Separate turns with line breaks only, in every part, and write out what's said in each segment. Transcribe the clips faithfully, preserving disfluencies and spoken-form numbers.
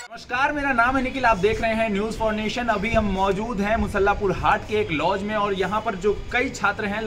नमस्कार, मेरा नाम है निखिल। आप देख रहे हैं न्यूज़ फॉर नेशन। अभी हम मौजूद हैं मुसल्लापुर हाट के एक लॉज में और यहाँ पर जो कई छात्र हैं,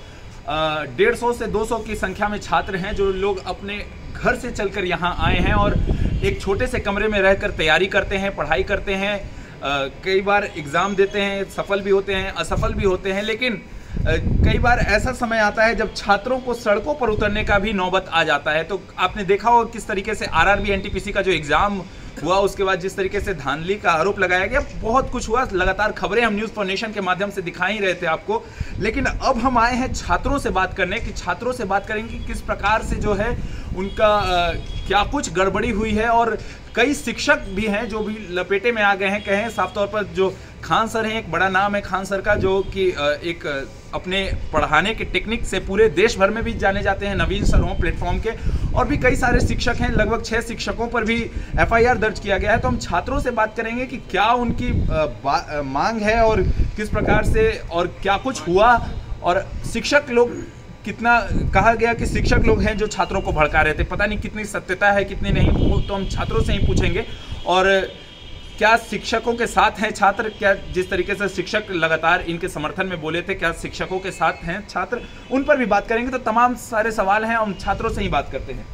लगभग डेढ़ सौ से दो सौ की संख्या में छात्र हैं जो लोग अपने घर से चलकर यहाँ आए हैं और एक छोटे से कमरे में रहकर तैयारी करते हैं, पढ़ाई करते हैं। आ, कई बार एग्ज़ाम देते हैं, सफल भी होते हैं, असफल भी होते हैं, लेकिन कई बार ऐसा समय आता है जब छात्रों को सड़कों पर उतरने का भी नौबत आ जाता है। तो आपने देखा होगा किस तरीके से आरआरबी एनटीपीसी का जो एग्ज़ाम हुआ, उसके बाद जिस तरीके से धांधली का आरोप लगाया गया, बहुत कुछ हुआ। लगातार खबरें हम न्यूज़ फॉर नेशन के माध्यम से दिखा ही रहे थे आपको। लेकिन अब हम आए हैं छात्रों से बात करने कि छात्रों से बात करेंगे किस प्रकार से जो है उनका आ, क्या कुछ गड़बड़ी हुई है। और कई शिक्षक भी हैं जो भी लपेटे में आ गए हैं। कहें साफ तौर पर जो खान सर हैं, एक बड़ा नाम है खान सर का, जो कि एक अपने पढ़ाने के टेक्निक से पूरे देश भर में भी जाने जाते हैं। नवीन सर हों प्लेटफॉर्म के, और भी कई सारे शिक्षक हैं। लगभग छः शिक्षकों पर भी एफआईआर दर्ज किया गया है। तो हम छात्रों से बात करेंगे कि क्या उनकी मांग है और किस प्रकार से और क्या कुछ हुआ, और शिक्षक लोग कितना, कहा गया कि शिक्षक लोग हैं जो छात्रों को भड़का रहे थे। पता नहीं कितनी सत्यता है कितनी नहीं, वो तो हम छात्रों से ही पूछेंगे। और क्या शिक्षकों के साथ हैं छात्र, क्या जिस तरीके से शिक्षक लगातार इनके समर्थन में बोले थे, क्या शिक्षकों के साथ हैं छात्र, उन पर भी बात करेंगे। तो तमाम सारे सवाल हैं, हम छात्रों से ही बात करते हैं।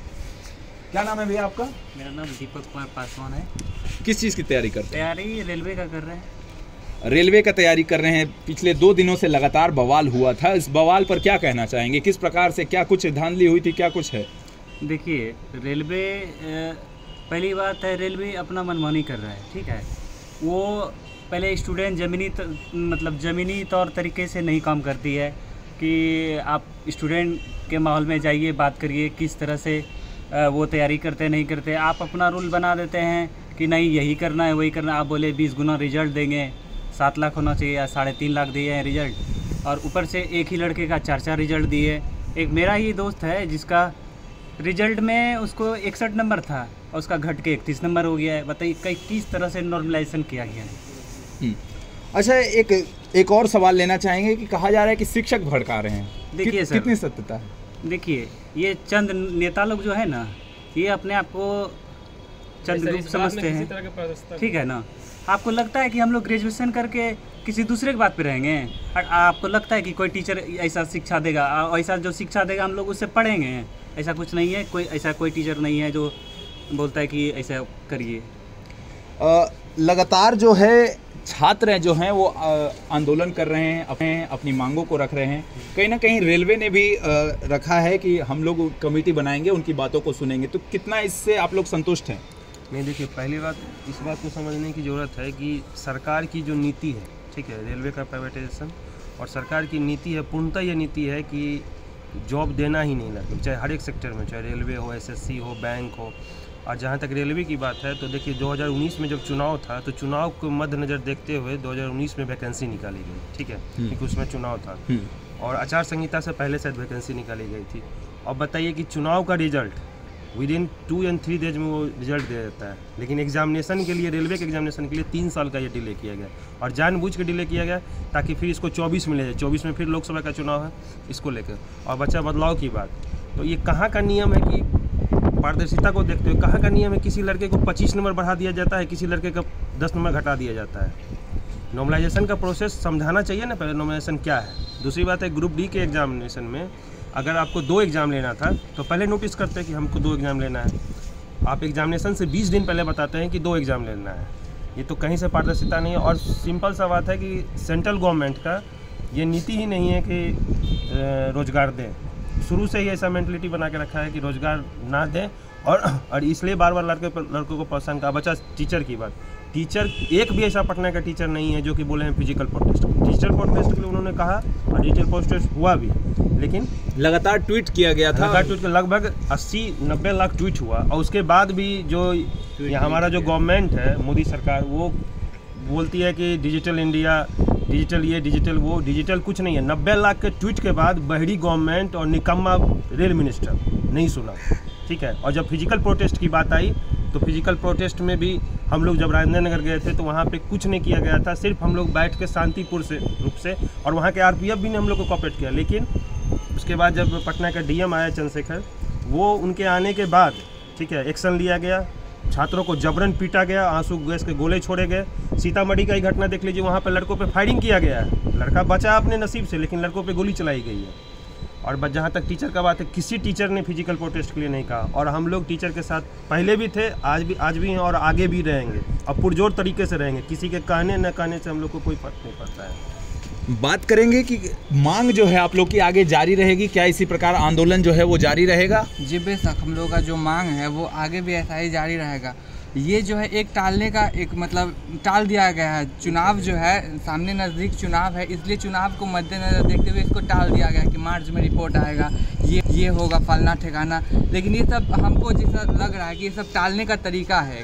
क्या नाम है भैया आपका?
मेरा नाम दीपक कुमार पासवान है।
किस चीज़ की तैयारी करते हैं?
तैयारी रेलवे का कर रहे हैं।
रेलवे का तैयारी कर रहे हैं। पिछले दो दिनों से लगातार बवाल हुआ था, इस बवाल पर क्या कहना चाहेंगे? किस प्रकार से क्या कुछ धांधली हुई थी, क्या कुछ है?
देखिए, रेलवे पहली बात है, रेलवे अपना मनमानी कर रहा है। ठीक है, वो पहले स्टूडेंट ज़मीनी मतलब ज़मीनी तौर तरीके से नहीं काम करती है कि आप स्टूडेंट के माहौल में जाइए, बात करिए किस तरह से वो तैयारी करते नहीं करते। आप अपना रूल बना देते हैं कि नहीं यही करना है वही करना है। आप बोले बीस गुना रिजल्ट देंगे, सात लाख होना चाहिए या साढ़े तीन लाख दिए हैं रिजल्ट, और ऊपर से एक ही लड़के का चार चार रिजल्ट दिए। एक मेरा ही दोस्त है जिसका रिजल्ट में उसको इकसठ नंबर था और उसका घट के इकतीस नंबर हो गया है। बताइए कई किस तरह से नॉर्मलाइजेशन किया गया है।
अच्छा, एक एक और सवाल लेना चाहेंगे कि कहा जा रहा है कि शिक्षक भड़का रहे हैं।
देखिए
कि,
सर,
कितनी सत्यता है?
देखिए, ये चंद नेता लोग जो है ना, ये अपने आप को चंद रूप समझते हैं। ठीक है ना, आपको लगता है कि हम लोग ग्रेजुएशन करके किसी दूसरे की बात पे रहेंगे? आपको लगता है कि कोई टीचर ऐसा शिक्षा देगा, ऐसा जो शिक्षा देगा हम लोग उससे पढ़ेंगे? ऐसा कुछ नहीं है। कोई ऐसा कोई टीचर नहीं है जो बोलता है कि ऐसा करिए।
लगातार जो है छात्र जो हैं वो आंदोलन कर रहे हैं, अपने अपनी मांगों को रख रहे हैं। कहीं ना कहीं रेलवे ने भी रखा है कि हम लोग कमेटी बनाएंगे, उनकी बातों को सुनेंगे। तो कितना इससे आप लोग संतुष्ट हैं?
नहीं, देखिए, पहली बात इस बात को समझने की ज़रूरत है कि सरकार की जो नीति है, ठीक है, रेलवे का प्राइवेटाइजेशन, और सरकार की नीति है, पूर्णतः ये नीति है कि जॉब देना ही नहीं लगे, चाहे हर एक सेक्टर में, चाहे रेलवे हो, एसएससी हो, बैंक हो। और जहाँ तक रेलवे की बात है तो देखिए, दो हज़ार उन्नीस में जब चुनाव था तो चुनाव को मद्देनज़र देखते हुए दो हज़ार उन्नीस में वैकेंसी निकाली गई। ठीक है, क्योंकि उसमें चुनाव था और आचार संहिता से पहले शायद वैकेंसी निकाली गई थी। अब बताइए कि चुनाव का result within two and three days में वो रिजल्ट दे देता है, लेकिन एग्जामिनेशन के लिए, रेलवे के एग्जामिनेशन के लिए तीन साल का ये डिले किया गया, और जानबूझ के डिले किया गया ताकि फिर इसको चौबीस में ले जाए। चौबीस में फिर लोकसभा का चुनाव है, इसको लेकर। और बच्चा बदलाव की बात, तो ये कहाँ का नियम है कि पारदर्शिता को देखते हुए कहाँ का नियम है? किसी लड़के को पच्चीस नंबर बढ़ा दिया जाता है, किसी लड़के का दस नंबर घटा दिया जाता है। नॉर्मलाइजेशन का प्रोसेस समझाना चाहिए ना पहले, नॉर्मलाइजेशन क्या है। दूसरी बात है, ग्रुप डी के एग्जामिनेशन में अगर आपको दो एग्ज़ाम लेना था तो पहले नोटिस करते हैं कि हमको दो एग्ज़ाम लेना है। आप एग्जामिनेशन से बीस दिन पहले बताते हैं कि दो एग्ज़ाम लेना है। ये तो कहीं से पारदर्शिता नहीं है। और सिंपल सा बात है कि सेंट्रल गवर्नमेंट का ये नीति ही नहीं है कि रोज़गार दें। शुरू से ही ऐसा मेंटलिटी बना के रखा है कि रोज़गार ना दें, और और इसलिए बार बार लड़के लड़कों को प्रोत्साहन का। बचा टीचर की बात, टीचर एक भी ऐसा पटना का टीचर नहीं है जो कि बोले हैं फिजिकल प्रोटेस्ट। डिजिटल प्रोटेस्ट के लिए उन्होंने कहा और डिजिटल प्रोटेस्ट हुआ भी, लेकिन
लगातार ट्वीट किया गया था।
लगातार ट्वीट लगभग अस्सी नब्बे लाख ट्वीट हुआ, और उसके बाद भी जो हमारा जो गवर्नमेंट है, मोदी सरकार, वो बोलती है कि डिजिटल इंडिया, डिजिटल ये, डिजिटल वो। डिजिटल कुछ नहीं है। नब्बे लाख के ट्वीट के बाद बहरी गवर्नमेंट और निकम्मा रेल मिनिस्टर नहीं सुना। ठीक है, और जब फिजिकल प्रोटेस्ट की बात आई तो फिजिकल प्रोटेस्ट में भी हम लोग जब राजेंद्र नगर गए थे तो वहाँ पे कुछ नहीं किया गया था। सिर्फ हम लोग बैठ के शांतिपूर्ण से रूप से, और वहाँ के आरपीएफ भी ने हम लोग को कोऑपरेट किया। लेकिन उसके बाद जब पटना का डीएम आया चंद्रशेखर, वो उनके आने के बाद, ठीक है, एक्शन लिया गया, छात्रों को जबरन पीटा गया, आंसू गैस के गोले छोड़े गए। सीतामढ़ी का ही घटना देख लीजिए, वहाँ पे लड़कों पे फायरिंग किया गया है, लड़का बचा अपने नसीब से, लेकिन लड़कों पे गोली चलाई गई है। और बस जहाँ तक टीचर का बात है, किसी टीचर ने फिजिकल प्रोटेस्ट के लिए नहीं कहा, और हम लोग टीचर के साथ पहले भी थे, आज भी आज भी हैं और आगे भी रहेंगे, और पुरजोर तरीके से रहेंगे। किसी के कहने न कहने से हम लोग को कोई फर्क नहीं पड़ता है।
बात करेंगे कि मांग जो है आप लोग की आगे जारी रहेगी, क्या इसी प्रकार आंदोलन जो है वो जारी रहेगा?
जी बेशक, हम लोग का जो मांग है वो आगे भी ऐसा ही जारी रहेगा। ये जो है एक टालने का एक मतलब टाल दिया गया है। चुनाव जो है सामने नज़दीक चुनाव है, इसलिए चुनाव को मद्देनजर देखते हुए इसको टाल दिया गया कि मार्च में रिपोर्ट आएगा, ये ये होगा फलना ठिकाना। लेकिन ये सब हमको जैसा लग रहा है कि ये सब टालने का तरीका है,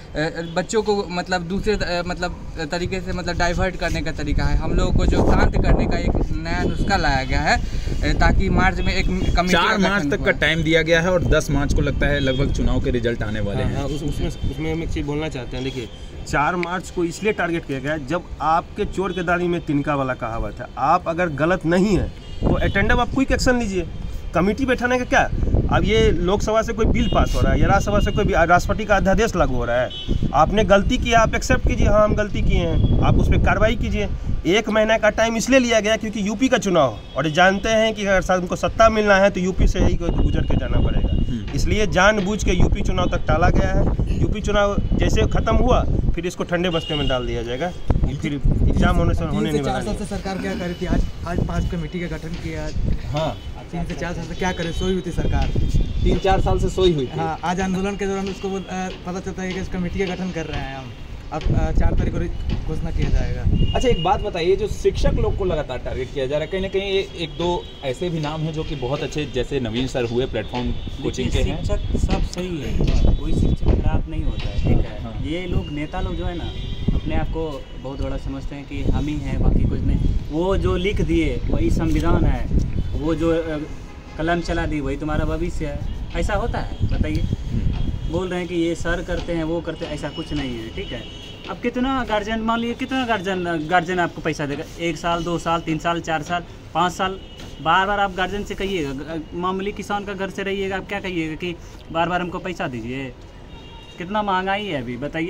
एक बच्चों को मतलब दूसरे मतलब तरीके से मतलब डाइवर्ट करने का तरीका है। हम लोगों को जो शांत करने का एक नया नुस्खा लाया गया है, ताकि मार्च में एक कमेटी
चार मार्च तक का टाइम दिया गया है और दस मार्च को लगता है लगभग चुनाव के रिजल्ट आने वाले हैं।
हाँ, उस, उसमें उसमें हम एक चीज़ बोलना चाहते हैं। देखिए, चार मार्च को इसलिए टारगेट किया गया है, जब आपके चोर के दाढ़ी में तिनका वाला कहावत है। आप अगर गलत नहीं है तो अटेंडम आप क्विक एक्शन लीजिए। कमेटी बैठाने का क्या, अब ये लोकसभा से कोई बिल पास हो रहा है या राज्यसभा से कोई राष्ट्रपति का अध्यादेश लागू हो रहा है, आपने गलती की, आप एक्सेप्ट कीजिए, हाँ हम गलती किए हैं, आप उस पर कार्रवाई कीजिए। एक महीना का टाइम इसलिए लिया गया क्योंकि यूपी का चुनाव, और जानते हैं कि अगर हमको सत्ता मिलना है तो यूपी से ही गुजर के जाना पड़ेगा, इसलिए जानबूझ के यूपी चुनाव तक टाला गया है। यूपी चुनाव जैसे खत्म हुआ फिर इसको ठंडे बस्ते में डाल दिया जाएगा, फिर एग्जाम होने से होने नहीं वाला।
चार साल से सरकार क्या कर रही थी, आज आज पांच कमेटी का गठन किया। हाँ, तीन से चार साल से क्या करे, सोई हुई थी सरकार,
तीन चार साल से सोई हुई थी।
हाँ, आज आंदोलन के दौरान उसको पता चलता है कि इस कमेटी का गठन कर रहे हैं हम, अब चार तारीख को घोषणा किया जाएगा।
अच्छा, एक बात बताइए, जो शिक्षक लोग को लगातार टारगेट किया जा रहा है, कहीं ना कहीं एक दो ऐसे भी नाम हैं जो कि बहुत अच्छे, जैसे नवीन सर हुए प्लेटफॉर्म कोचिंग के हैं।
शिक्षक सब सही है, कोई शिक्षक खराब नहीं होता है, ठीक है। हाँ। ये लोग नेता लोग जो है ना, अपने आप को बहुत बड़ा समझते हैं कि हम ही हैं, बाकी कुछ नहीं। वो जो लिख दिए वही संविधान है, वो जो कलम चला दी वही तुम्हारा भविष्य है, ऐसा होता है? बताइए। बोल रहे हैं कि ये सर करते हैं, वो करते हैं, ऐसा कुछ नहीं है, ठीक है। अब कितना गार्जियन, मान लीजिए कितना गार्जियन गार्जियन आपको पैसा देगा, एक साल, दो साल, तीन साल, चार साल, पाँच साल, बार बार आप गार्जियन से कहिएगा। मामूली किसान का घर से रहिएगा, आप क्या कहिएगा कि बार बार हमको पैसा दीजिए? कितना महंगाई है अभी, बताइए।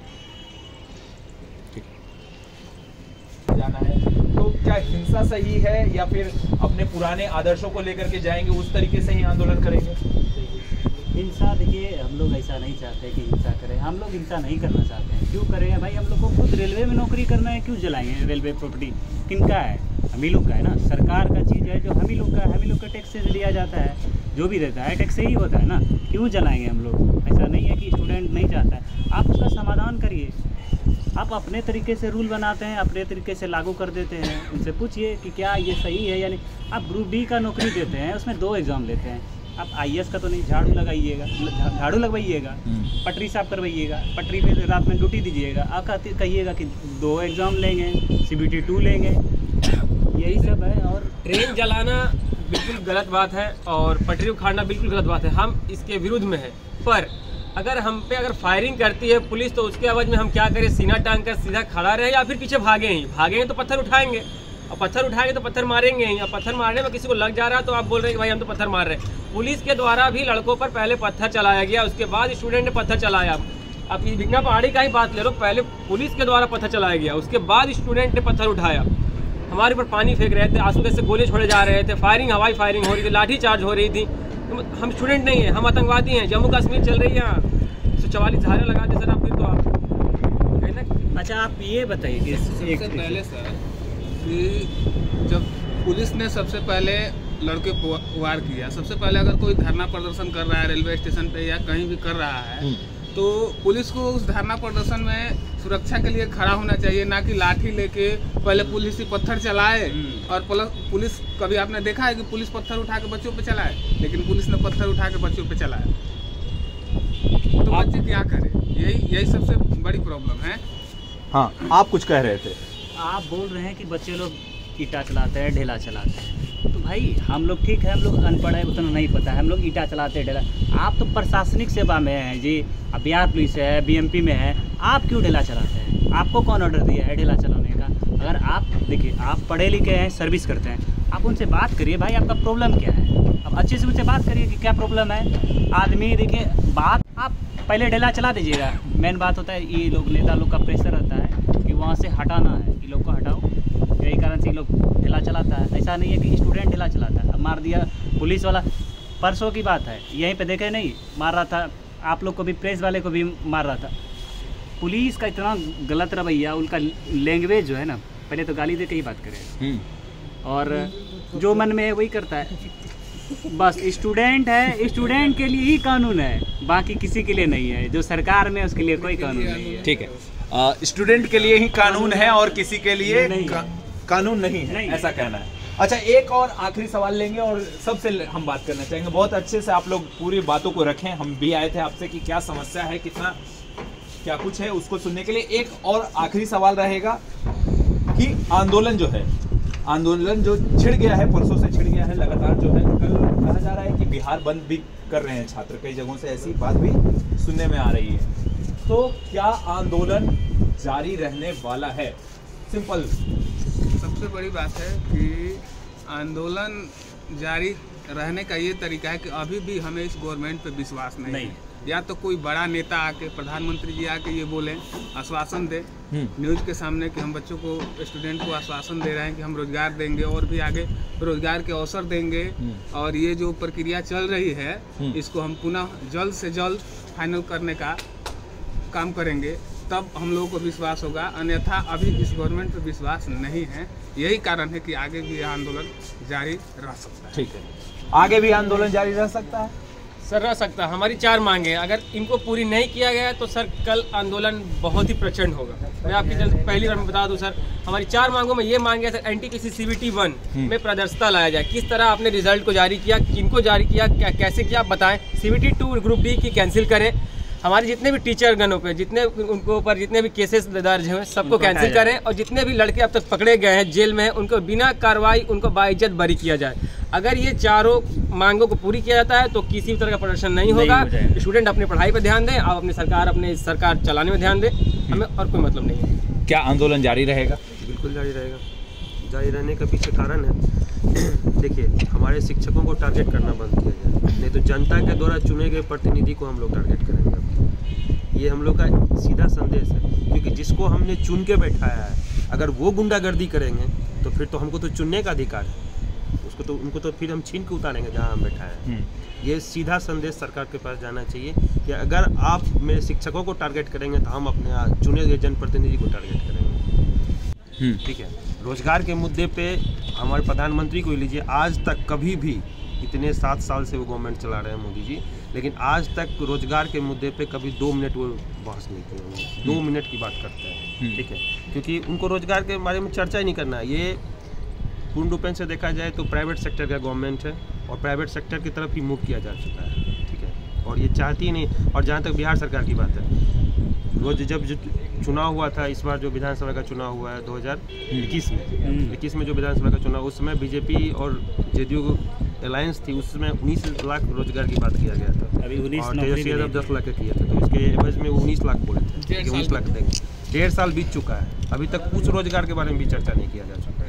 जाना है तो क्या हिंसा सही है या फिर अपने पुराने आदर्शों को लेकर के जाएंगे, उस तरीके से ही आंदोलन करेंगे?
हिंसा, देखिए हम लोग ऐसा नहीं चाहते कि हिंसा करें, हम लोग हिंसा नहीं करना चाहते हैं। क्यों करें भाई, हम लोग को खुद रेलवे में नौकरी करना है, क्यों जलाएंगे? रेलवे प्रॉपर्टी किनका है? हम ही लोग का है ना, सरकार का चीज़ है जो हम ही लोग का है, हम ही लोग का टैक्स से लिया जाता है, जो भी रहता है टैक्स से ही होता है ना, क्यों जलाएंगे हम लोग? ऐसा नहीं है कि स्टूडेंट नहीं चाहता है, आप उसका समाधान करिए। आप अपने तरीके से रूल बनाते हैं, अपने तरीके से लागू कर देते हैं, उनसे पूछिए कि क्या ये सही है या नहीं। आप ग्रुप डी का नौकरी देते हैं, उसमें दो एग्ज़ाम लेते हैं, आप आई ए एस का तो नहीं, झाड़ू लगाइएगा, झाड़ू लगवाइएगा, पटरी साफ करवाइएगा, पटरी पे रात में ड्यूटी दीजिएगा, आप कहिएगा कि दो एग्ज़ाम लेंगे, सी बी टी टू लेंगे, यही सब है। और
ट्रेन जलाना बिल्कुल गलत बात है और पटरी उखाड़ना बिल्कुल गलत बात है, हम इसके विरुद्ध में हैं। पर अगर हम पे अगर फायरिंग करती है पुलिस तो उसके आवाज़ में हम क्या करें, सीना टांग कर सीधा खड़ा रहे या फिर पीछे भागे ही भागेंगे तो पत्थर उठाएंगे, और पत्थर उठाएंगे तो पत्थर मारेंगे ही, और पत्थर मारने में किसी को लग जा रहा है तो आप बोल रहे हैं कि भाई हम तो पत्थर मार रहे हैं। पुलिस के द्वारा भी लड़कों पर पहले पत्थर चलाया गया, उसके बाद स्टूडेंट ने पत्थर चलाया। अब ये बिकना पहाड़ी का ही बात ले लो, पहले पुलिस के द्वारा पत्थर चलाया गया, उसके बाद स्टूडेंट ने पत्थर उठाया, हमारे ऊपर पानी फेंक रहे थे, आंसू गैस से गोले छोड़े जा रहे थे, फायरिंग हवाई फायरिंग हो रही थी, लाठी चार्ज हो रही थी। तो हम स्टूडेंट नहीं है, हम आतंकवादी हैं। जम्मू कश्मीर चल रही है यहाँ, तो चवालीस धारा लगा दे सर आप, फिर तो आप कहना।
अच्छा, आप ये बताइए कि
सबसे पहले सर कि जब पुलिस ने सबसे पहले लड़के को वार किया, सबसे पहले अगर कोई धरना प्रदर्शन कर रहा है रेलवे स्टेशन पे या कहीं भी कर रहा है तो पुलिस को उस धरना प्रदर्शन में सुरक्षा के लिए खड़ा होना चाहिए, ना कि लाठी लेके पहले पुलिस ही पत्थर चलाए। और पुलिस, कभी आपने देखा है कि पुलिस पत्थर उठा के बच्चों पे चलाए? लेकिन पुलिस ने पत्थर उठा के बच्चों पे चलाया, तो बच्चे क्या करें? यही यही सबसे बड़ी प्रॉब्लम है।
हाँ, आप कुछ कह रहे थे।
आप बोल रहे हैं कि बच्चे लोग ईटा चलाते हैं, ढेला चलाते हैं, तो भाई हम लोग ठीक है, हम लोग अनपढ़ है, उतना नहीं पता है, हम लोग ईटा चलाते हैं, ढेला। आप तो प्रशासनिक सेवा में हैं जी, अब बिहार पुलिस है, बी एम पी में है, आप क्यों ढेला चलाते हैं? आपको कौन ऑर्डर दिया है ढेला चलाने का? अगर आप देखिए, आप पढ़े लिखे हैं, सर्विस करते हैं, आप उनसे बात करिए, भाई आपका प्रॉब्लम क्या है, अब अच्छे से उनसे बात करिए कि क्या प्रॉब्लम है। आदमी देखिए, बात आप पहले ढेला चला दीजिएगा। मेन बात होता है ये लोग नेता लोग का प्रेशर रहता है कि वहाँ से हटाना है, ये लोग को हटाओ, यही कारण से ये लोग ढेला चलाता है। ऐसा नहीं है कि स्टूडेंट ढेला चलाता है। अब मार दिया पुलिस वाला, परसों की बात है, यहीं पे देखे नहीं, मार रहा था, आप लोग को भी, प्रेस वाले को भी मार रहा था। पुलिस का इतना गलत रवैया, उनका लैंग्वेज जो है ना, पहले तो गाली दे के ही बात करें और जो मन में है वही करता है। बस स्टूडेंट है, स्टूडेंट के लिए ही कानून है, बाकी किसी के लिए नहीं है। जो सरकार में उसके लिए कोई कानून नहीं है।
ठीक है, स्टूडेंट के लिए ही कानून है और किसी के लिए
नहीं
का, कानून नहीं है,
नहीं।
ऐसा कहना है। अच्छा, एक और आखिरी सवाल लेंगे और सबसे हम बात करना चाहेंगे। बहुत अच्छे से आप लोग पूरी बातों को रखें, हम भी आए थे आपसे कि क्या समस्या है, कितना क्या कुछ है, उसको सुनने के लिए। एक और आखिरी सवाल रहेगा कि आंदोलन जो है, आंदोलन जो छिड़ गया है, परसों से छिड़ गया है लगातार जो है, कल कहा जा रहा है कि बिहार बंद भी कर रहे हैं छात्र, कई जगहों से ऐसी बात भी सुनने में आ रही है। तो क्या आंदोलन जारी रहने वाला है? सिंपल।
सबसे बड़ी बात है कि आंदोलन जारी रहने का ये तरीका है कि अभी भी हमें इस गवर्नमेंट पे विश्वास नहीं, नहीं। है। या तो कोई बड़ा नेता आके, प्रधानमंत्री जी आके ये बोलें, आश्वासन दे न्यूज़ के सामने कि हम बच्चों को, स्टूडेंट को आश्वासन दे रहे हैं कि हम रोजगार देंगे और भी आगे रोजगार के अवसर देंगे, और ये जो प्रक्रिया चल रही है इसको हम पुनः जल्द से जल्द फाइनल करने का काम करेंगे, तब हम लोगों को विश्वास होगा। अन्यथा अभी इस गवर्नमेंट पर विश्वास नहीं है। यही कारण है कि आगे भी यह आंदोलन जारी रह सकता है।
ठीक है, आगे भी आंदोलन जारी रह सकता है
सर, रह सकता है। हमारी चार मांगे, अगर इनको पूरी नहीं किया गया तो सर कल आंदोलन बहुत ही प्रचंड होगा। मैं आपकी जल्द पहली बार में बता दूं सर, हमारी चार मांगों में ये मांगे sir, N T P C C B T one में पारदर्शिता लाया जाए। किस तरह आपने रिजल्ट को जारी किया, किनको जारी किया, क्या कैसे किया, आप बताएं। C B T two group D की कैंसिल करें। हमारे जितने भी टीचर गनों पे, जितने उनको ऊपर जितने भी केसेस दर्ज हैं, सबको कैंसिल करें, और जितने भी लड़के अब तक पकड़े गए हैं जेल में, उनको बिना कार्रवाई उनको बाइज्जत बरी किया जाए। अगर ये चारों मांगों को पूरी किया जाता है तो किसी भी तरह का प्रदर्शन नहीं होगा। स्टूडेंट अपनी पढ़ाई पर ध्यान दें, आप अपनी सरकार अपने सरकार चलाने में ध्यान दें, हमें और कोई मतलब नहीं है।
क्या आंदोलन जारी रहेगा?
बिल्कुल जारी रहेगा। जारी रहने का पीछे कारण है, देखिए, हमारे शिक्षकों को टारगेट करना बंद किया जाए, नहीं तो जनता के द्वारा चुने गए प्रतिनिधि को हम लोग टारगेट करेंगे। ये हम लोग का सीधा संदेश है, क्योंकि जिसको हमने चुन के बैठाया है, अगर वो गुंडागर्दी करेंगे तो फिर तो हमको तो चुनने का अधिकार है, उसको तो उनको तो फिर हम छीन के उतारेंगे जहाँ हम बैठाए हैं। ये सीधा संदेश सरकार के पास जाना चाहिए कि अगर आप मेरे शिक्षकों को टारगेट करेंगे तो हम अपने चुने गए जनप्रतिनिधि को टारगेट करेंगे। ठीक है, रोजगार के मुद्दे पे हमारे प्रधानमंत्री को लीजिए, आज तक कभी भी, इतने सात साल से वो गवर्नमेंट चला रहे हैं मोदी जी, लेकिन आज तक रोजगार के मुद्दे पे कभी दो मिनट वो बहस नहीं किए होंगे। दो मिनट की बात करते हैं, ठीक है, क्योंकि उनको रोजगार के बारे में चर्चा ही नहीं करना है। ये पूर्ण रूपेण से देखा जाए तो प्राइवेट सेक्टर का गवर्नमेंट है और प्राइवेट सेक्टर की तरफ ही मूव किया जा चुका है, ठीक है, और ये चाहती ही नहीं। और जहाँ तक बिहार सरकार की बात है, रोज जब जो चुनाव हुआ था, इस बार जो विधानसभा का चुनाव हुआ है दो हज़ार इक्कीस में इक्कीस में जो विधानसभा का चुनाव, उस समय बीजेपी और जेडीयू अलायंस थी, उसमें उन्नीस लाख रोजगार की बात किया गया था। अभी उन्नीस तेजस्वी यादव दस लाख का किया था, तो इसके एवज में उन्नीस लाख बोले थे, उन्नीस लाख देंगे। डेढ़ साल बीत चुका है, अभी तक कुछ रोजगार के बारे में भी चर्चा नहीं किया जा चुका है।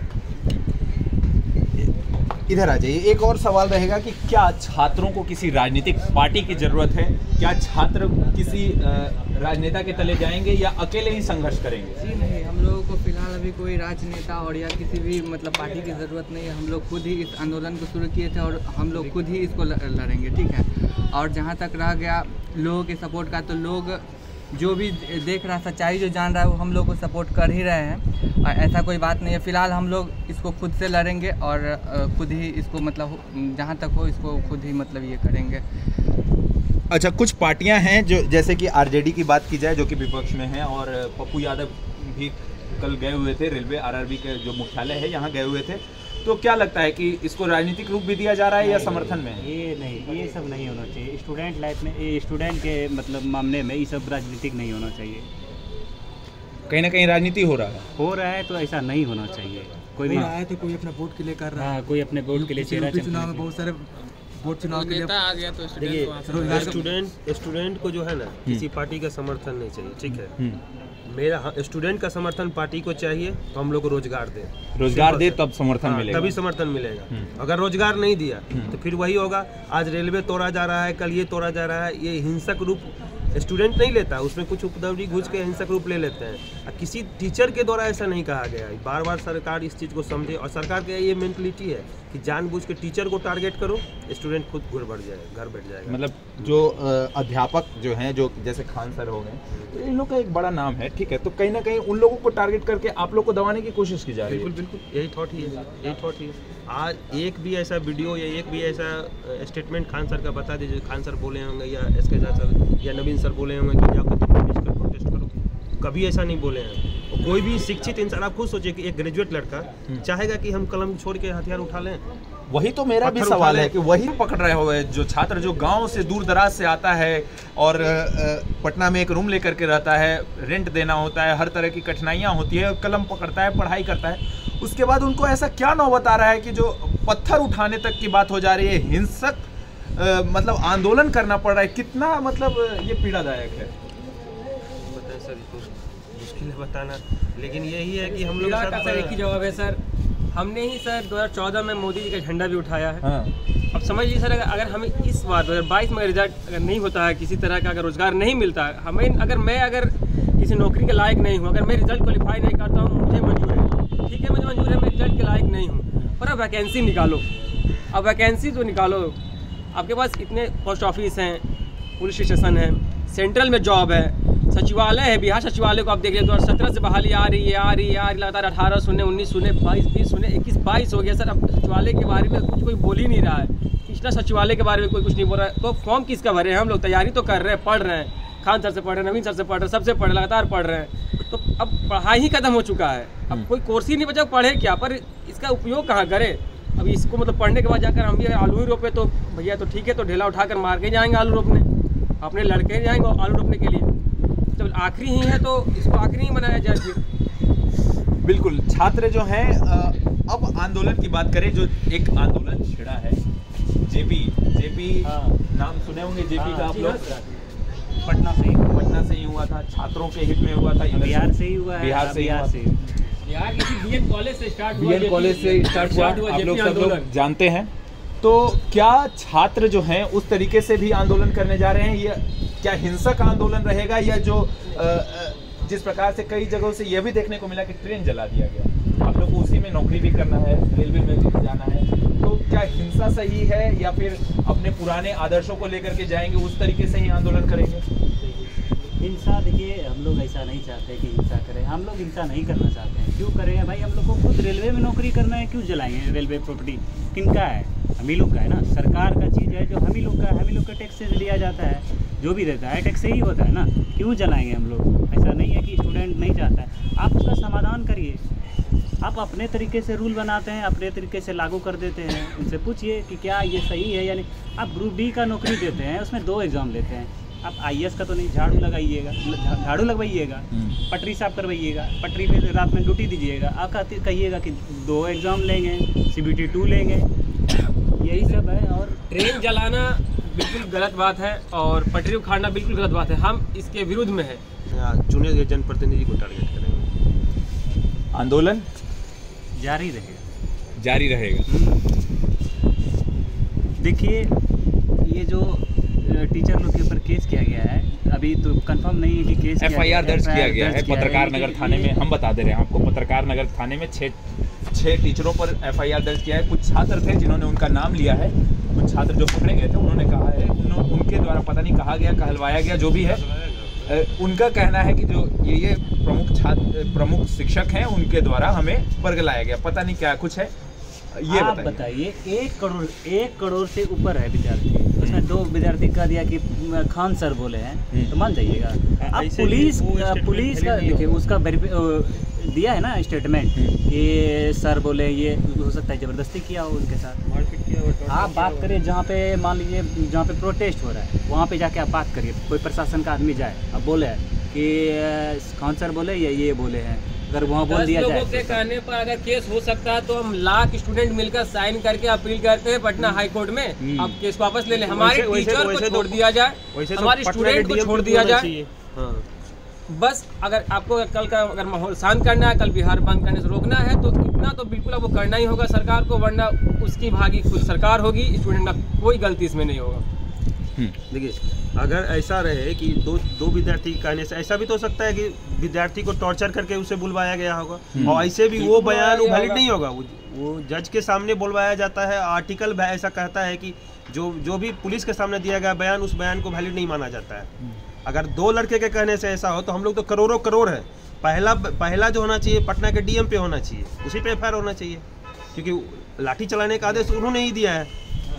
इधर आ जाइए, एक और सवाल रहेगा कि क्या छात्रों को किसी राजनीतिक पार्टी की जरूरत है? क्या छात्र किसी राजनेता के तले जाएंगे या अकेले ही संघर्ष करेंगे?
जी नहीं, हम लोगों को फिलहाल अभी कोई राजनेता और या किसी भी मतलब पार्टी की ज़रूरत नहीं है। हम लोग खुद ही इस आंदोलन को शुरू किए थे और हम लोग खुद ही इसको लड़ेंगे, ठीक है। और जहाँ तक रह गया लोगों के सपोर्ट का, तो लोग जो भी देख रहा, सच्चाई जो जान रहा है, वो हम लोग को सपोर्ट कर ही रहे हैं, और ऐसा कोई बात नहीं है। फ़िलहाल हम लोग इसको खुद से लड़ेंगे और खुद ही इसको मतलब जहाँ तक हो इसको खुद ही मतलब ये करेंगे।
अच्छा, कुछ पार्टियां हैं जो, जैसे कि आरजेडी की बात की जाए, जो कि विपक्ष में है, और पप्पू यादव भी कल गए हुए थे, रेलवे आरआरबी के जो मुख्यालय है यहाँ गए हुए थे। तो क्या लगता है कि इसको राजनीतिक रूप भी दिया जा रहा है या समर्थन में?
ये नहीं, ये सब नहीं होना चाहिए। स्टूडेंट लाइफ में, ये स्टूडेंट के मतलब मामले में ये सब राजनीतिक नहीं होना चाहिए।
कहीं ना कहीं राजनीति हो रहा है
हो रहा है तो ऐसा नहीं होना चाहिए। कोई भी
आया तो कोई अपना वोट के लिए कर रहा है,
कोई अपने वोट के लिए चेहरा
चुनाव में बहुत सारे वोट चुनाव के लिए
आ गया तो
देखिए, स्टूडेंट स्टूडेंट को जो है ना, किसी पार्टी का समर्थन नहीं चाहिए, ठीक है। मेरा स्टूडेंट का समर्थन पार्टी को चाहिए, तो हम लोग को रोजगार दे
रोजगार दे तब समर्थन
हाँ,
मिलेगा,
तभी समर्थन मिलेगा। अगर रोजगार नहीं दिया तो फिर वही होगा, आज रेलवे तोड़ा जा रहा है, कल ये तोड़ा जा रहा है। ये हिंसक रूप स्टूडेंट नहीं लेता, उसमें कुछ उपद्रवी घुस के हिंसक रूप ले लेते हैं। अब किसी टीचर के द्वारा ऐसा नहीं कहा गया है। बार बार सरकार इस चीज़ को समझे, और सरकार का ये मेंटलिटी है कि जानबूझ के टीचर को टारगेट करो, स्टूडेंट खुद घर बढ़ जाए घर बैठ जाएगा।
मतलब जो अ, अध्यापक जो हैं, जो जैसे खान सर हो गए, तो इन लोग का एक बड़ा नाम है, ठीक है, तो कहीं ना कहीं उन लोगों को टारगेट करके आप लोग को दबाने की कोशिश की जा रही है।
बिल्कुल बिल्कुल यही थॉट ही है, यही थॉट ही है। आज एक भी ऐसा वीडियो या एक भी ऐसा स्टेटमेंट खान सर का बता दीजिए, खान सर बोले होंगे या एस के सर या नवीन सर बोले होंगे कि जाकर तुम पुलिस कर प्रोटेस्ट करो, कभी ऐसा नहीं बोले हैं। और कोई भी शिक्षित इंसान, आप खुद सोचिए कि एक ग्रेजुएट लड़का चाहेगा कि हम कलम छोड़ के हथियार उठा लें?
वही तो मेरा भी सवाल है कि वही पकड़ रहे हो जो छात्र जो गांव से दूर दराज से आता है और पटना में एक रूम लेकर के रहता है, रेंट देना होता है, हर तरह की कठिनाइयां होती है, कलम पकड़ता है, पढ़ाई करता है, उसके बाद उनको ऐसा क्या नौबत आ रहा है कि जो पत्थर उठाने तक की बात हो जा रही है, हिंसक आ, मतलब आंदोलन करना पड़ रहा है। कितना मतलब ये पीड़ादायक है।
बताएं सर, ये तो मुश्किल है बताना, लेकिन यही है कि हम लोग
का सर एक ही जवाब है सर, हमने ही सर दो हज़ार चौदह में मोदी जी का झंडा भी उठाया है।
हाँ।
अब समझ लीजिए सर, अगर अगर हमें इस बार दो हज़ार बाईस में रिजल्ट अगर नहीं होता है, किसी तरह का अगर रोजगार नहीं मिलता है हमें, अगर मैं अगर किसी नौकरी के लायक नहीं हूँ, अगर मैं रिजल्ट क्वालिफाई नहीं करता हूँ, मुझे मंजूर है, ठीक है, मुझे मंजूर है, मैं रिजल्ट के लायक नहीं हूँ, पर अब वैकेंसी निकालो। अब वैकेंसी तो निकालो, आपके पास इतने पोस्ट ऑफिस हैं, पुलिस स्टेशन है, सेंट्रल में जॉब है, सचिवालय है, बिहार सचिवालय को आप देख लीजिए दो हज़ार सत्रह से बहाली आ रही है आ रही है आ रही लगातार अठारह शून्य उन्नीस शून्य बाईस बीस शून्य इक्कीस बाईस हो गया सर। अब सचिवालय के बारे में कुछ कोई बोल ही नहीं रहा है, पिछला सचिवालय के बारे में कोई कुछ नहीं बोल रहा है। तो फॉर्म किसका भरे हैं हम लोग? तैयारी तो कर रहे हैं, पढ़ रहे हैं, खान सर से पढ़ रहे हैं, नवीन सर से पढ़ रहे हैं, सबसे पढ़ रहे लगातार पढ़ रहे हैं। तो अब पढ़ाई ही खत्म हो चुका है, अब कोई कोर्स ही नहीं बचा, पढ़े क्या, पर इसका उपयोग कहाँ करे? अब इसको मतलब पढ़ने के बाद जाकर हम भी आलू ही रोपे तो भैया तो ठीक है, तो ढेला उठाकर मार के जाएंगे आलू रोपने, अपने लड़के जाएंगे आलू रोपने के लिए। जब आखिरी ही है तो इसको आखिरी ही बनाया जाए फिर।
बिल्कुल। छात्र जो हैं, अब आंदोलन की बात करें, जो एक आंदोलन छिड़ा है, जेपी जेपी नाम सुने होंगे जेपी का आप लोग,
पटना से ही
पटना से ही हुआ था, छात्रों के हित में हुआ था,
बिहार से ही हुआ है,
बिहार से
बिहार से
बिहार किसी बीएन कॉलेज से स्टार्ट हुआ,
बीएन कॉलेज से स्टार्ट हुआ, आप लोग सब लोग जानते हैं। तो क्या छात्र जो हैं उस तरीके से भी आंदोलन करने जा रहे हैं? ये क्या हिंसक आंदोलन रहेगा, या जो आ, जिस प्रकार से कई जगहों से यह भी देखने को मिला कि ट्रेन जला दिया गया, आप लोग को उसी में नौकरी भी करना है, रेलवे में भी जाना है, तो क्या हिंसा सही है या फिर अपने पुराने आदर्शों को लेकर के जाएंगे, उस तरीके से ही आंदोलन करेंगे?
हिंसा, देखिए हम लोग ऐसा नहीं चाहते कि हिंसा करें, हम लोग हिंसा नहीं करना चाहते हैं। क्यों करें भाई? हम लोग को खुद रेलवे में नौकरी करना है, क्यों जलाएंगे? रेलवे प्रॉपर्टी किनका है? हम ही लोग का है ना, सरकार का चीज़ है जो हम ही लोग का है, हम ही लोग का टैक्स से लिया जाता है, जो भी रहता है टैक्स से ही होता है ना, क्यों जलाएंगे हम लोग? ऐसा नहीं है कि स्टूडेंट नहीं चाहता है, आप उसका समाधान करिए। आप अपने तरीके से रूल बनाते हैं, अपने तरीके से लागू कर देते हैं, उनसे पूछिए कि क्या ये सही है या नहीं। आप ग्रुप डी का नौकरी देते हैं, उसमें दो एग्ज़ाम लेते हैं, आप आई ए एस का तो नहीं, झाड़ू लगाइएगा, झाड़ू लगवाइएगा, पटरी साफ करवाइएगा, पटरी पे रात में ड्यूटी दीजिएगा, आप कहते कहिएगा कि दो एग्ज़ाम लेंगे, सी बी टी टू लेंगे, यही सब है। और
ट्रेन जलाना बिल्कुल गलत बात है और पटरी उखाड़ना बिल्कुल गलत बात है, हम इसके विरुद्ध में है।
चुने गए जनप्रतिनिधि को टारगेट करेंगे।
आंदोलन
जारी रहेगा,
जारी रहेगा।
देखिए ये जो टीचर लोग के ऊपर केस किया गया है, अभी तो कंफर्म नहीं है कि केस
एफ आई आर दर्ज किया गया है पत्रकार नगर थाने में। हम बता दे रहे हैं आपको, पत्रकार नगर थाने में छः छः टीचरों पर एफ आई आर दर्ज किया है। कुछ छात्र थे जिन्होंने उनका नाम लिया है, कुछ छात्र जो पकड़े गए थे उन्होंने कहा है, उनके द्वारा पता नहीं कहा गया, कहलवाया गया, जो भी है, उनका कहना है कि जो ये ये प्रमुख छात्र प्रमुख शिक्षक हैं उनके द्वारा हमें वर्ग लाया गया, पता नहीं क्या कुछ है, ये
आप बताइए। एक करोड़ एक करोड़ से ऊपर है विद्यार्थी, उसमें दो विद्यार्थी कह दिया कि खान सर बोले हैं, तो मान जाइएगा। अब पुलिस पुलिस का देखिए, उसका दिया है ना स्टेटमेंट कि सर बोले, ये हो सकता है ज़बरदस्ती किया हो उनके साथ, मारपीट किया हो। आप बात करिए जहाँ पे मान लीजिए जहाँ पे प्रोटेस्ट हो रहा है, वहाँ पे जाके आप बात करिए, कोई प्रशासन का आदमी जाए, अब बोले कि खान सर बोले या ये बोले हैं, अगर वहाँ बोल दिया जाए,
लोगों के कहने पर अगर केस हो सकता है तो हम लाख स्टूडेंट मिलकर साइन करके अपील करते हैं पटना हाई कोर्ट में, अब केस वापस ले लें, हमारे टीचर को छोड़ दिया जाए, हमारे स्टूडेंट को छोड़ दिया जाए। बस अगर आपको कल का अगर माहौल शांत करना है, कल बिहार बंद करने से रोकना है, तो इतना तो बिल्कुल आपको करना ही होगा सरकार को, वरना उसकी भागी खुद सरकार होगी, स्टूडेंट का कोई गलती इसमें नहीं होगा।
देखिए, अगर ऐसा रहे कि दो दो विद्यार्थी के कहने से, ऐसा भी तो हो सकता है कि विद्यार्थी को टॉर्चर करके उसे बुलवाया गया होगा, और ऐसे भी वो बयान वैलिड नहीं होगा। वो, वो जज के सामने बुलवाया जाता है, आर्टिकल ऐसा कहता है कि जो जो भी पुलिस के सामने दिया गया बयान, उस बयान को वैलिड नहीं माना जाता है। अगर दो लड़के के कहने से ऐसा हो तो हम लोग तो करोड़ों करोड़ है। पहला पहला जो होना चाहिए पटना के डीएम पे होना चाहिए, उसी पे एफ आई आर होना चाहिए, क्योंकि लाठी चलाने का आदेश उन्होंने ही दिया है।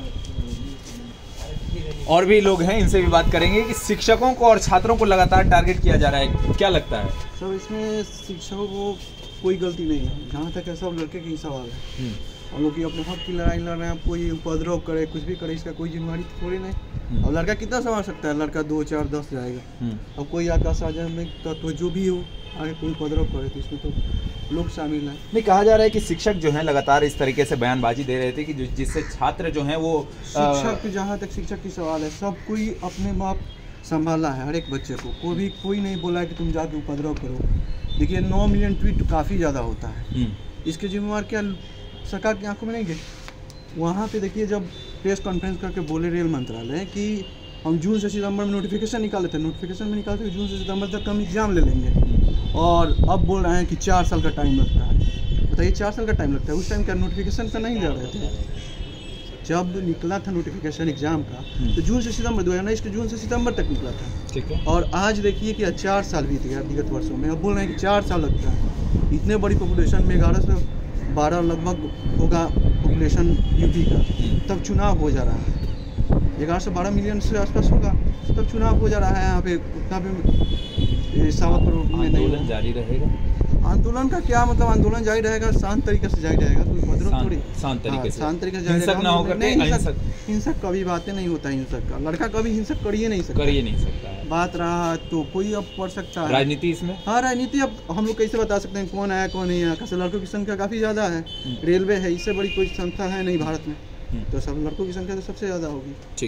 और भी लोग हैं, इनसे भी बात करेंगे कि शिक्षकों को और छात्रों को लगातार टारगेट किया जा रहा है, क्या लगता है?
सर, इसमें शिक्षकों को कोई गलती नहीं है, जहाँ तक है सब लड़के के ही सवाल है। हम लोग की अपने हक की लड़ाई लड़ रहे हैं, कोई उपद्रव करे कुछ भी करे, इसका कोई जिम्मेवारी थोड़ी नहीं। अब लड़का कितना संभाल सकता है? लड़का दो चार दस जाएगा। अब कोई आकाश आजा में तो जो भी हो आगे कोई उपद्रव करे तो इसमें तो लोग शामिल हैं।
नहीं, कहा जा रहा है कि शिक्षक जो हैं लगातार इस तरीके से बयानबाजी दे रहे थे कि जिससे छात्र जो हैं वो
शिक्षक, जहाँ तक शिक्षक की सवाल है, सब कोई अपने बाप संभाला है, हर एक बच्चे को। कोई भी कोई नहीं बोला है कि तुम जाके उपद्रव करो। देखिए, नौ मिलियन ट्वीट काफ़ी ज़्यादा होता है, इसके जिम्मेवार क्या सरकार की आंखों में नहीं गए? वहाँ पे देखिए, जब प्रेस कॉन्फ्रेंस करके बोले रेल मंत्रालय कि हम जून से सितंबर में नोटिफिकेशन निकाले थे, नोटिफिकेशन में निकालते जून से सितंबर तक हम एग्ज़ाम ले लेंगे, और अब बोल रहे हैं कि चार साल का टाइम लगता है। बताइए, चार साल का टाइम लगता है? उस टाइम क्या नोटिफिकेशन का नहीं दे रहे थे? जब निकला था नोटिफिकेशन एग्ज़ाम का तो जून से सितंबर दो हज़ार उन्नीस के जून से सितंबर तक निकला था, ठीक है। और आज देखिए कि चार साल बीत गया विगत वर्षों में, अब बोल रहे हैं कि चार साल लगता है। इतने बड़ी पॉपुलेशन में ग्यारह से बारह लगभग होगा पॉपुलेशन यूपी का, तब चुनाव हो जा रहा है। ग्यारह से बारह मिलियन से आसपास होगा, तब चुनाव हो जा रहा है। यहाँ पे उतना भी सवा करोड़ में नहीं।
आंदोलन जारी रहेगा?
आंदोलन का क्या मतलब? आंदोलन जारी रहेगा, शांत तरीके से जारी रहेगा, कोई उपद्रव थोड़ी।
शांत तरीके से,
शांत तरीके से जारी
हिंसक ना होकर के।
हिंसक हिंसक कभी बातें नहीं होता है, हिंसक का लड़का कभी हिंसक कर ही नहीं सकता,
कर ही नहीं सकता है।
बात रहा तो कोई अब पढ़ सकता है।
राजनीति इसमें?
हाँ, राजनीति अब हम लोग कैसे बता सकते हैं कौन आया कौन नहीं आया? कैसे लड़कों की संख्या काफ़ी ज़्यादा है, रेलवे है, इससे बड़ी कोई संस्था है नहीं भारत में, तो सब लड़कों की संख्या तो सबसे ज़्यादा होगी।
ठीक।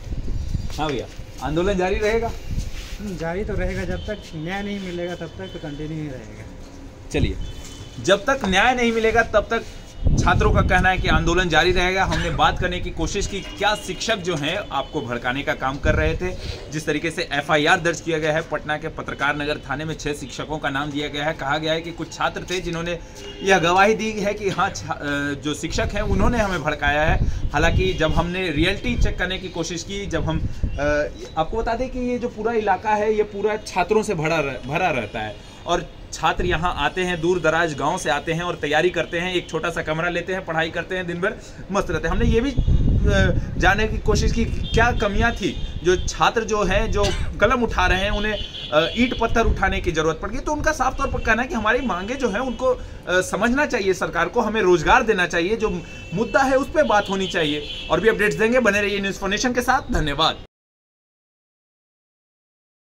हाँ भैया, आंदोलन जारी रहेगा?
जारी तो रहेगा, जब तक न्याय नहीं मिलेगा तब तक तो कंटिन्यू ही रहेगा।
चलिए, जब तक न्याय नहीं मिलेगा तब तक छात्रों का कहना है कि आंदोलन जारी रहेगा। हमने बात करने की कोशिश की क्या शिक्षक जो हैं आपको भड़काने का काम कर रहे थे। जिस तरीके से एफ आई आर दर्ज किया गया है, पटना के पत्रकार नगर थाने में छह शिक्षकों का नाम दिया गया है। कहा गया है कि कुछ छात्र थे जिन्होंने यह गवाही दी है कि हाँ, जो शिक्षक हैं उन्होंने हमें भड़काया है। हालांकि जब हमने रियलिटी चेक करने की कोशिश की, जब हम आपको बता दें कि ये जो पूरा इलाका है ये पूरा छात्रों से भरा भरा रहता है, और छात्र यहाँ आते हैं, दूर दराज गांव से आते हैं और तैयारी करते हैं, एक छोटा सा कमरा लेते हैं, पढ़ाई करते हैं, दिन भर मस्त रहते हैं। हमने ये भी जानने की कोशिश की क्या कमियां थी, जो छात्र जो हैं जो कलम उठा रहे हैं उन्हें ईंट पत्थर उठाने की जरूरत पड़ गई। तो उनका साफ तौर पर कहना है कि हमारी मांगे जो हैं उनको समझना चाहिए, सरकार को हमें रोजगार देना चाहिए, जो मुद्दा है उस पर बात होनी चाहिए। और भी अपडेट्स देंगे, बने रहिए न्यूज़ फॉर नेशन के साथ। धन्यवाद।